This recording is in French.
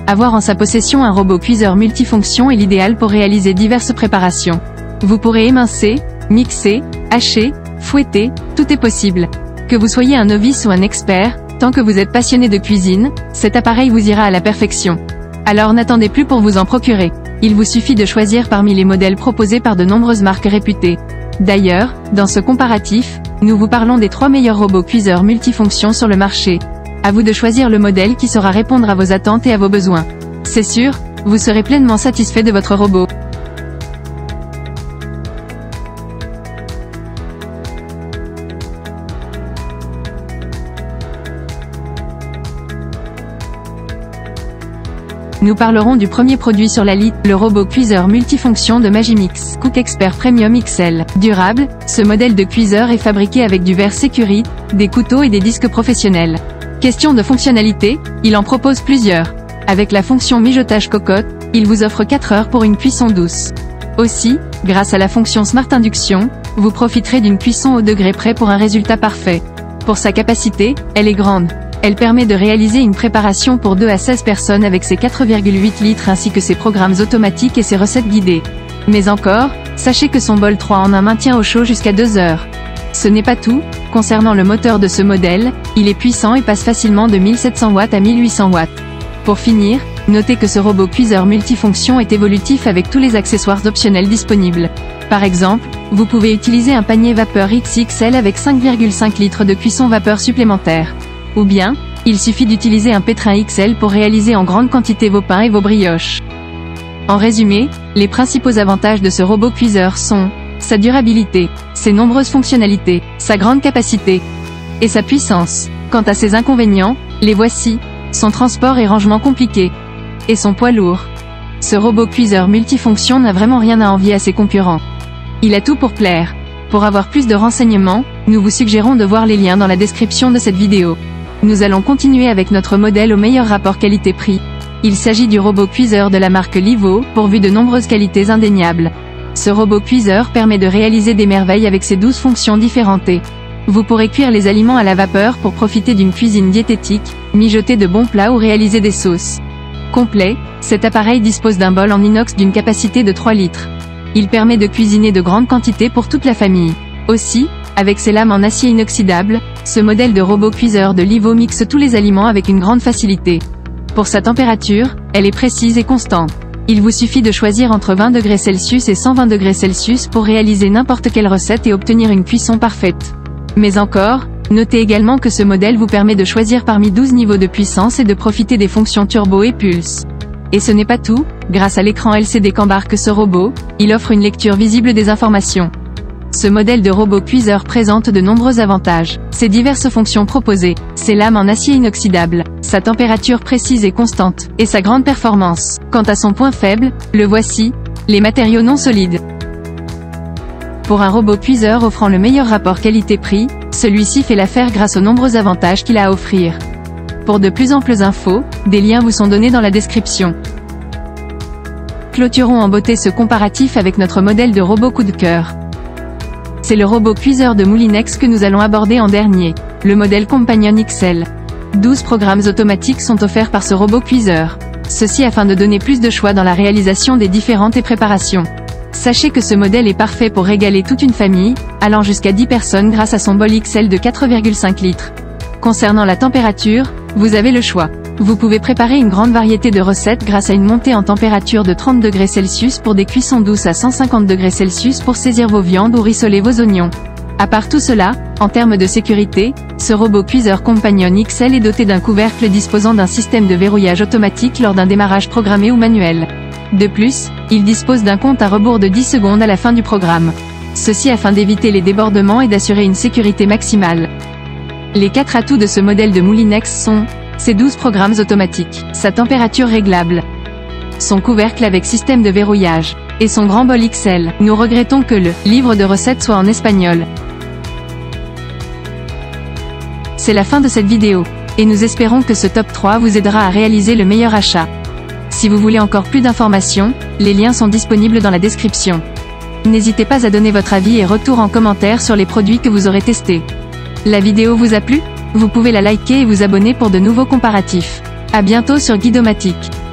Avoir en sa possession un robot cuiseur multifonction est l'idéal pour réaliser diverses préparations. Vous pourrez émincer, mixer, hacher, fouetter, tout est possible. Que vous soyez un novice ou un expert, tant que vous êtes passionné de cuisine, cet appareil vous ira à la perfection. Alors n'attendez plus pour vous en procurer. Il vous suffit de choisir parmi les modèles proposés par de nombreuses marques réputées. D'ailleurs, dans ce comparatif, nous vous parlons des 3 meilleurs robots cuiseurs multifonctions sur le marché. À vous de choisir le modèle qui saura répondre à vos attentes et à vos besoins. C'est sûr, vous serez pleinement satisfait de votre robot. Nous parlerons du premier produit sur la liste, le robot cuiseur multifonction de Magimix Cook Expert Premium XL. Durable, ce modèle de cuiseur est fabriqué avec du verre sécurité, des couteaux et des disques professionnels. Question de fonctionnalité, il en propose plusieurs. Avec la fonction mijotage cocotte, il vous offre 4 heures pour une cuisson douce. Aussi, grâce à la fonction Smart Induction, vous profiterez d'une cuisson au degré près pour un résultat parfait. Pour sa capacité, elle est grande. Elle permet de réaliser une préparation pour 2 à 16 personnes avec ses 4,8 litres ainsi que ses programmes automatiques et ses recettes guidées. Mais encore, sachez que son bol 3 en 1 maintient au chaud jusqu'à 2 heures. Ce n'est pas tout, concernant le moteur de ce modèle, il est puissant et passe facilement de 1700 watts à 1800 watts. Pour finir, notez que ce robot cuiseur multifonction est évolutif avec tous les accessoires optionnels disponibles. Par exemple, vous pouvez utiliser un panier vapeur XXL avec 5,5 litres de cuisson vapeur supplémentaire. Ou bien, il suffit d'utiliser un pétrin XL pour réaliser en grande quantité vos pains et vos brioches. En résumé, les principaux avantages de ce robot cuiseur sont sa durabilité, ses nombreuses fonctionnalités, sa grande capacité et sa puissance. Quant à ses inconvénients, les voici: son transport et rangement compliqué, et son poids lourd. Ce robot cuiseur multifonction n'a vraiment rien à envier à ses concurrents. Il a tout pour plaire. Pour avoir plus de renseignements, nous vous suggérons de voir les liens dans la description de cette vidéo. Nous allons continuer avec notre modèle au meilleur rapport qualité-prix. Il s'agit du robot cuiseur de la marque Livo, pourvu de nombreuses qualités indéniables. Ce robot cuiseur permet de réaliser des merveilles avec ses 12 fonctions différentes. Vous pourrez cuire les aliments à la vapeur pour profiter d'une cuisine diététique, mijoter de bons plats ou réaliser des sauces. Complet, cet appareil dispose d'un bol en inox d'une capacité de 3 litres. Il permet de cuisiner de grandes quantités pour toute la famille. Aussi, avec ses lames en acier inoxydable, ce modèle de robot cuiseur de Livo mixe tous les aliments avec une grande facilité. Pour sa température, elle est précise et constante. Il vous suffit de choisir entre 20 degrés Celsius et 120 degrés Celsius pour réaliser n'importe quelle recette et obtenir une cuisson parfaite. Mais encore, notez également que ce modèle vous permet de choisir parmi 12 niveaux de puissance et de profiter des fonctions turbo et pulse. Et ce n'est pas tout, grâce à l'écran LCD qu'embarque ce robot, il offre une lecture visible des informations. Ce modèle de robot cuiseur présente de nombreux avantages. Ses diverses fonctions proposées, ses lames en acier inoxydable, sa température précise et constante, et sa grande performance. Quant à son point faible, le voici: les matériaux non solides. Pour un robot cuiseur offrant le meilleur rapport qualité-prix, celui-ci fait l'affaire grâce aux nombreux avantages qu'il a à offrir. Pour de plus amples infos, des liens vous sont donnés dans la description. Clôturons en beauté ce comparatif avec notre modèle de robot coup de cœur. C'est le robot cuiseur de Moulinex que nous allons aborder en dernier, le modèle Companion XL. 12 programmes automatiques sont offerts par ce robot cuiseur. Ceci afin de donner plus de choix dans la réalisation des différentes préparations. Sachez que ce modèle est parfait pour régaler toute une famille, allant jusqu'à 10 personnes grâce à son bol XL de 4,5 litres. Concernant la température, vous avez le choix. Vous pouvez préparer une grande variété de recettes grâce à une montée en température de 30 degrés Celsius pour des cuissons douces à 150 degrés Celsius pour saisir vos viandes ou rissoler vos oignons. À part tout cela, en termes de sécurité, ce robot cuiseur Companion XL est doté d'un couvercle disposant d'un système de verrouillage automatique lors d'un démarrage programmé ou manuel. De plus, il dispose d'un compte à rebours de 10 secondes à la fin du programme. Ceci afin d'éviter les débordements et d'assurer une sécurité maximale. Les 4 atouts de ce modèle de Moulinex sont ses 12 programmes automatiques, sa température réglable, son couvercle avec système de verrouillage, et son grand bol XL. Nous regrettons que le livre de recettes soit en espagnol. C'est la fin de cette vidéo, et nous espérons que ce top 3 vous aidera à réaliser le meilleur achat. Si vous voulez encore plus d'informations, les liens sont disponibles dans la description. N'hésitez pas à donner votre avis et retour en commentaire sur les produits que vous aurez testés. La vidéo vous a plu ? Vous pouvez la liker et vous abonner pour de nouveaux comparatifs. À bientôt sur Guidomatique.